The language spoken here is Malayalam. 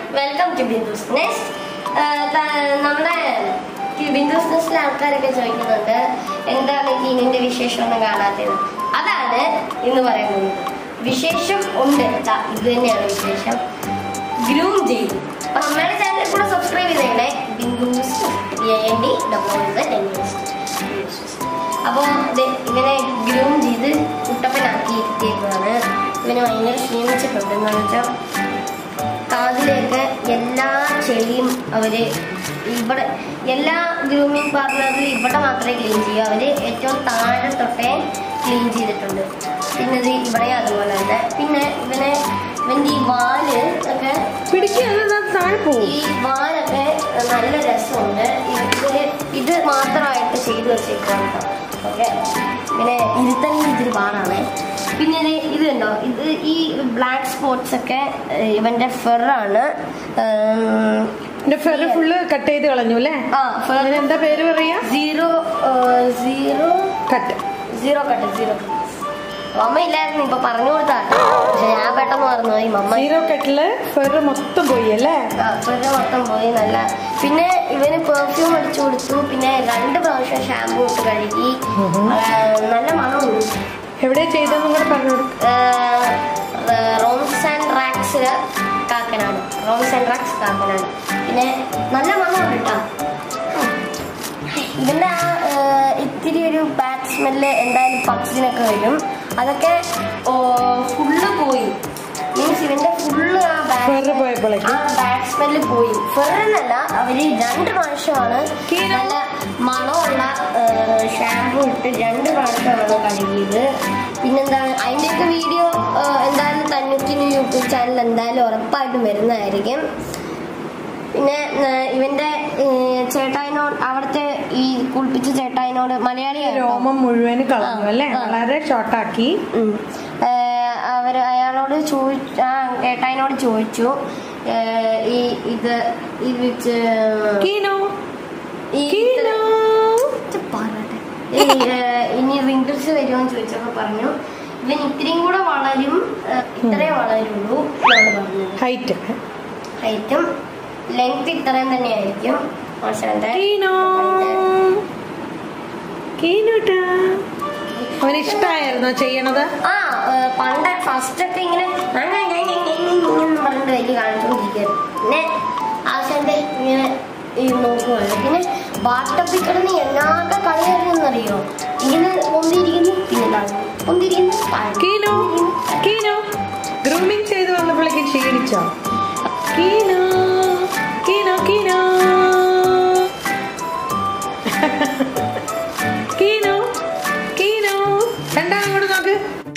Welcome to ബിന്ദുസ് nest. നമ്മുടെ ബിന്ദുസ് നെസ്റ്റിലെ ആൾക്കാരൊക്കെ ചോദിക്കുന്നുണ്ട് എന്താണ് കീനിന്റെ വിശേഷം ഒന്നും കാണാത്തത്. അതാണ് ഇന്ന് പറയുന്നത്. വിശേഷം ഉണ്ട്, ഇത് തന്നെയാണ് വിശേഷം. ഗ്രൂം ചെയ്തു. അപ്പൊ നമ്മുടെ ചാനലിൽ കൂടെ സബ്സ്ക്രൈബ് ചെയ്തേക്കണേ. ബിന്ദുസ് അപ്പോൾ ഇവനെ ഗ്രൂം ചെയ്ത് കുട്ടപ്പനാക്കി ഇരുത്തിയേക്കാണ്. ഇവന് ഭയങ്കര ക്ഷീണിച്ചിട്ടുണ്ട്. എന്താണെന്ന് വെച്ചാൽ കാതിലേക്ക് എല്ലാ ചെളിയും അവര് ഇവിടെ എല്ലാ ഗ്രൂമിങ് പാർലറിൽ ഇവിടെ മാത്രമേ ക്ലീൻ ചെയ്യൂ. അവര് ഏറ്റവും താഴെ തൊട്ടേ ക്ലീൻ ചെയ്തിട്ടുണ്ട്. പിന്നെ ഇത് ഇവിടെ അതുപോലെ തന്നെ. പിന്നെ ഇവന്റെ ഈ വാല് ഒക്കെ ഈ വാലൊക്കെ നല്ല രസമുണ്ട്. ഇത് മാത്രമായിട്ട് ചെയ്തു വെച്ചേക്കാണ്. ഓക്കെ, പിന്നെ ഇരുത്തന്നെ ഇതൊരു പാടാണ്. പിന്നെ ഇത് കണ്ടോ, ഇത് ഈ ബ്ലാക്ക് സ്പോട്ട്സ് ഒക്കെ ഇവന്റെ ഫെറാണ്. ഫുള്ള് കട്ട് ചെയ്ത് കളഞ്ഞു അല്ലേ? എന്താ പേര് പറയാ? Zero cut. മമ്മ ഇല്ലായിരുന്നു, ഇപ്പൊ പറഞ്ഞു കൊടുത്താട്ടോ. പക്ഷെ ഞാൻ പെട്ടെന്ന് പറഞ്ഞു പോയി. മമ്മ സീറോ കട്ടില് ഫെറ് മൊത്തം പോയി അല്ലേ? ഫെറ് മൊത്തം പോയി. നല്ല പിന്നെ ഇവന് പെർഫ്യൂം അടിച്ചു കൊടുത്തു. പിന്നെ 2 പ്രാവശ്യം ഷാമ്പൂ ഇട്ട് കഴുകി. നല്ല മണമുണ്ട്. എവിടെ ചെയ്തെന്നും കൂടെ പറഞ്ഞു. Rooms and Racks Kakkanad. പിന്നെ നല്ല മണമുണ്ട് കേട്ടോ. ഇതിന്റെ ഇത്തിരി ഒരു ബാഡ് സ്മെല്ല് എന്തായാലും പക്സിനൊക്കെ വരും. അതൊക്കെ ഫുള്ള് പോയി. മീൻസ് ഇവന്റെ ഫുള്ള് ആ ബാഡ് സ്മെല്ല് പോയി. ഫെറിനല്ല, അവര് 2 പ്രാവശ്യമാണ് നല്ല മണമുള്ള ഷാമ്പൂ ഇട്ട് 2 പ്രാവശ്യമാണ് കഴുകിയത്. പിന്നെന്താണ് അതിൻ്റെയൊക്കെ വീഡിയോ എന്തായാലും തന്നുക്കിന് യൂട്യൂബ് ചാനൽ എന്തായാലും ഉറപ്പായിട്ടും വരുന്നതായിരിക്കും. പിന്നെ ഇവന്റെ ചേട്ടായിനോട്, അവിടുത്തെ ഈ കുളിപ്പിച്ച ചേട്ടായിനോട്, മലയാളി, രോമം മുഴുവൻ കളഞ്ഞു അല്ലേ? വളരെ ഷോർട്ടാക്കി. അയാളോട് ചേട്ടായിനോട് ചോദിച്ചു ഇത് വെച്ച് ഇനി റിങ്കിൾസ് വരുമോന്ന് ചോദിച്ചപ്പോ പറഞ്ഞു ഇവൻ ഇത്രയും കൂടെ വളരും, ഇത്രേ വളരുള്ളൂ എന്നാണ് പറഞ്ഞത്. ഹൈറ്റും ലെങ്ത് ഇത്രയും തന്നെയായിരിക്കും. ഇഷ്ടായിരുന്നോ ചെയ്യണത്? പണ്ട് ഫസ്റ്റ് ഒക്കെ ഇങ്ങനെ പറഞ്ഞിട്ട് വലിയ കാണിച്ചോണ്ടിരിക്കുന്നു. പിന്നെ ആശാന്റെ ഇങ്ങനെ നോക്കുവാണ്. പിന്നെ ബാട്ടപ്പിൽ കിടന്ന് എന്നാകെ കളിയായിരുന്നറിയോ? ഇങ്ങനെ പൊന്തിരിക്കുന്നു, പിന്നെ പൊന്തിരിക്കുന്നു. ഗ്രൂമിങ് ചെയ്ത് വന്നപ്പോഴേക്കും ക്ഷീണിച്ചോ? രണ്ടാം അങ്ങോട്ട് നോക്ക്.